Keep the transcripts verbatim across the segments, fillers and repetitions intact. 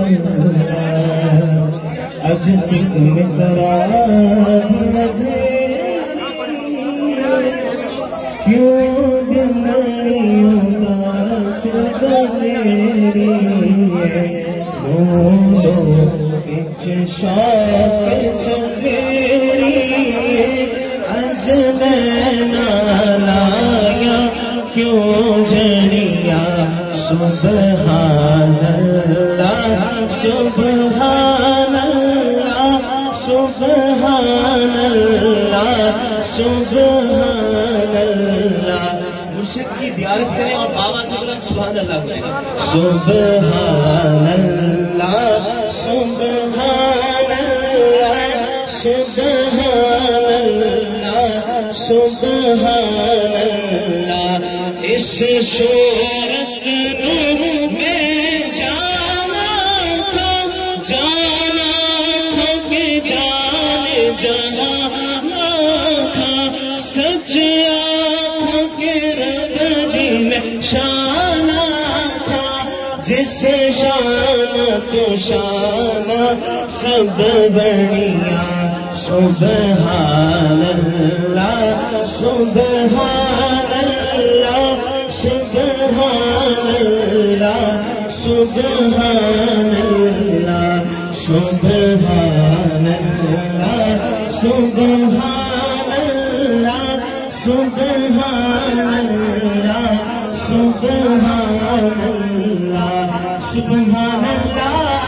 अज सिख मित्रा क्यों दिलड़ियों दास मेरी ढूंढो किच शौक चखेरी अज नैना लाया क्यों जड़िया सुबहान अल्लाह सुबहान अल्लाह सुबहान अल्लाह सुबहान अल्लाह। मुर्शिद की ज़ियारत करें और बाबा से बोला सुबहान अल्लाह करें। सुबहान अल्लाह सुबहान अल्लाह सुबहान अल्लाह सुबहान अल्लाह। इस शोरत में जाना था जाना था कि जाने जहां था सच आँखों के रबदी में शाना था जिसे शाना तो शाना सब बढ़िया सुबहान अल्लाह सुबहान अल्लाह सुबहान अल्लाह सुबहान अल्लाह सुबहान अल्लाह सुबहान अल्लाह सुबहान अल्लाह सुबहान अल्लाह सुबहान अल्लाह।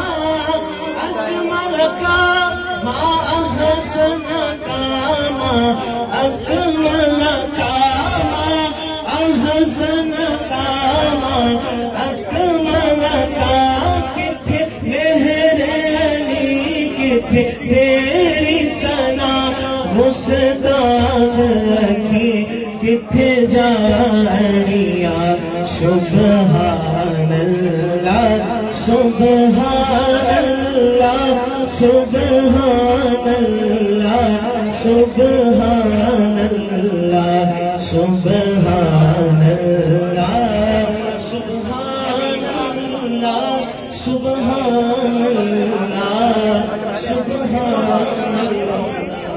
अजमल का मा अहसन का मा अकमल का मा अहसन का मा अकमल का किथे मेरे अली किथे तेरी सना मुस्ताद रखी किथे जानिया सुबहान अल्लाह सुबहान अल्लाह सुबहान अल्लाह सुबहान अल्लाह सुबहान अल्लाह सुबहान अल्लाह सुबहान अल्लाह सुबहान अल्लाह।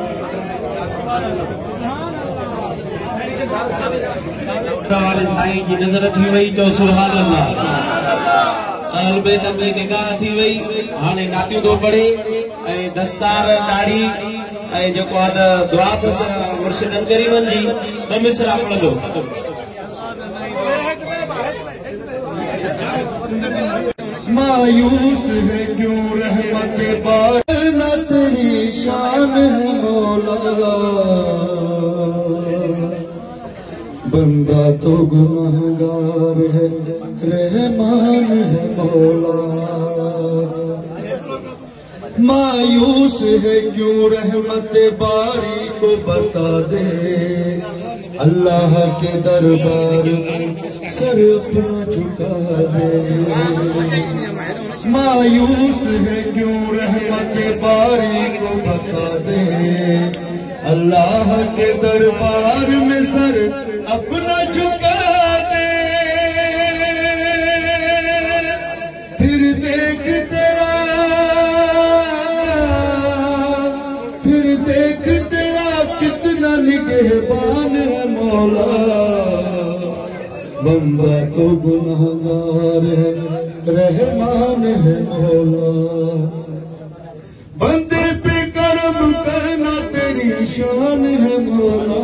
वाले साईं जी नज़र थी वही तो सुभान अल्लाह। अहल बैत में निगाह थी वही हाणे नातियूं थो पढ़े ऐं दस्तार दाढ़ी ऐं जेको आहे दुआ अथसि मुर्शिदनि करीमनि जी ॿ मिसरा पढ़ंदो। मायूस है क्यों रहमत बार न तेरी शान है मौला बंदा तो गुनाहगार है रहमान है मौला। मायूस है क्यों रहमत बारी को बता दे अल्लाह के दरबार में सर अपना झुका दे। मायूस है क्यों रहमत बारी को बता दे अल्लाह के दरबार में सर अपना झुका दे। फिर देख तेरा फिर देख तेरा कितना निगहबान है मौला बंदा तो गुनाहगार है रहमान है मौला। बंदे पे करम करना तेरी शान है मौला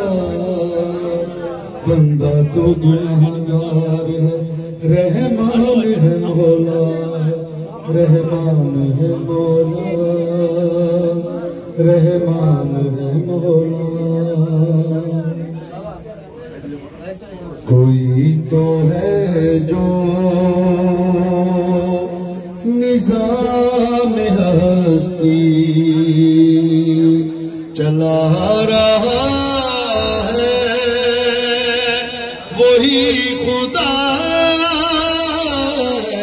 बंदा तो गुनाहगार है रहमान है मौला रहमान है मौला रहमान है मौला। कोई तो है जो निज़ाम हस्ती चला रहा है वही खुदा है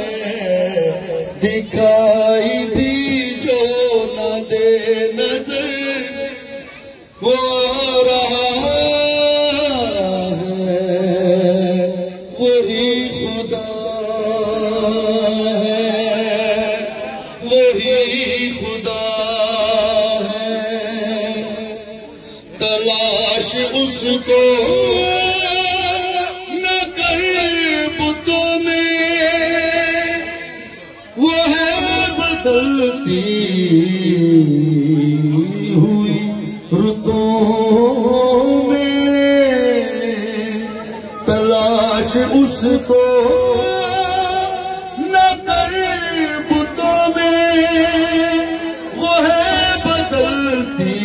दिखाई भी जो न दे नजर वो रहा है वही खुदा है। बदलती हुई रुतों में तलाश उसको न कर बुतों में, वो है बदलती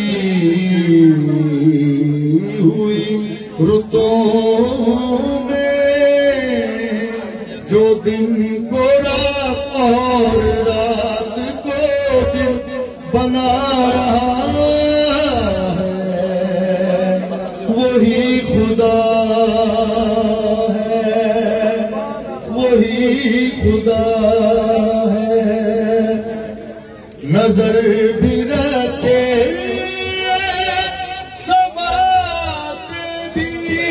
हुई रुतों में, जो दिन को रात और रात को दिन बना रहा है, वही खुदा है, वही खुदा है। नजर भी रखे समाते भी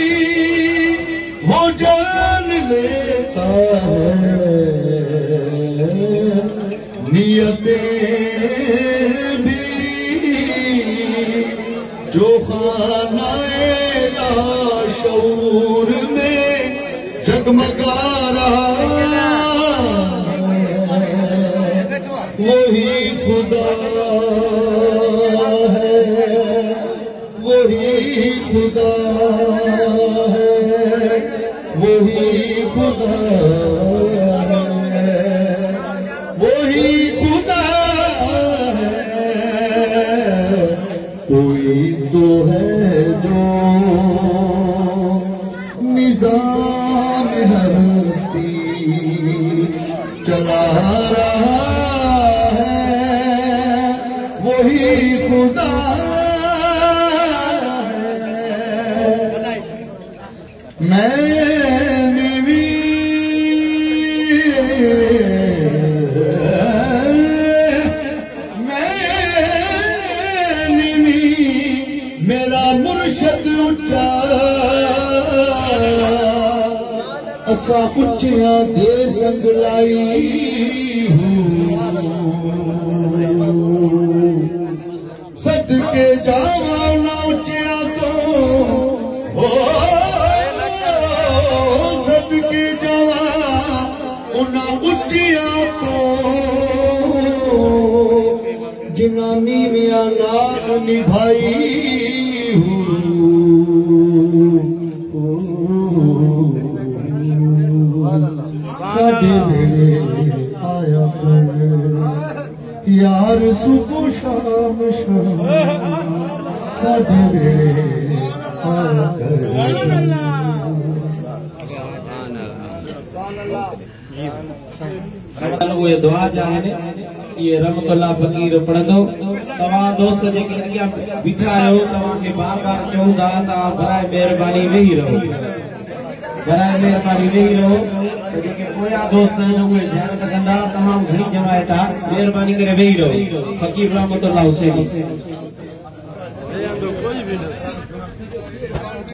वो जान लेता है, नियतें भी जो खानाए लाशऊर में जगमगा रहा है, वही खुदा है, वही खुदा है, वही खुदा है, वही खुदा है। कोई तो है जो निजाम हस्ती चला रहा है, वही खुदा है। मैंने भी मैंने भी मेरा मुर्शद ऊंचा असा उच्चियां दे संगलाई हूँ, सदके जावा ना उच्चियां तो हो, सदके जावा उन्हां उच्चियां तो जिन्हां नीवियां नाल निभाई हूँ। साडे वेले आया कर यार सुबह शाम शाम, साडे वेले आया कर। ये दुआ जाने ये रहमतुल्लाह फकीर पढ़ंदो। तव्हां दोस्त जेके अॻियां बीठा आहियो तव्हांखे बार बार चऊं था तव्हां बराए महिरबानी वेही रहो, बराए महिरबानी वेही रहो। जेके पोया दोस्त आहिनि उहे ध्यानु रखंदा, तमामु घणी जमायत आहे, महिरबानी करे वेही रहो। फकीर रहमतुल्लाह हुसैनी।